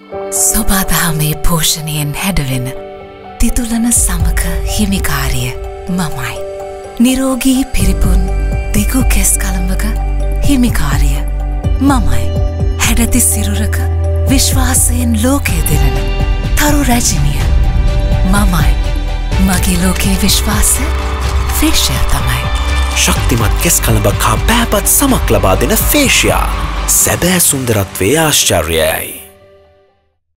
සොබාදහමේ පෝෂණයෙන් හැඩවෙන තිතුලන සමක හිමිකාරිය මමයි. නිරෝගී පිරිපුන් දිගු කෙස් කළඹක හිමිකාරිය මමයි. හැඩති සිරුරක විශ්වාසයෙන් ලෝකය දෙරෙන තරු රැජිනිය මමයි. මගේ ලෝකයේ විශ්වාසය ෆේෂියා තමයි. ශක්තිමත් කෙස් කළඹක් හා පැහැපත් සමක් ලබා දෙන ෆේෂියා සැබෑ සුන්දරත්වයේ ආශ්චර්යයයි.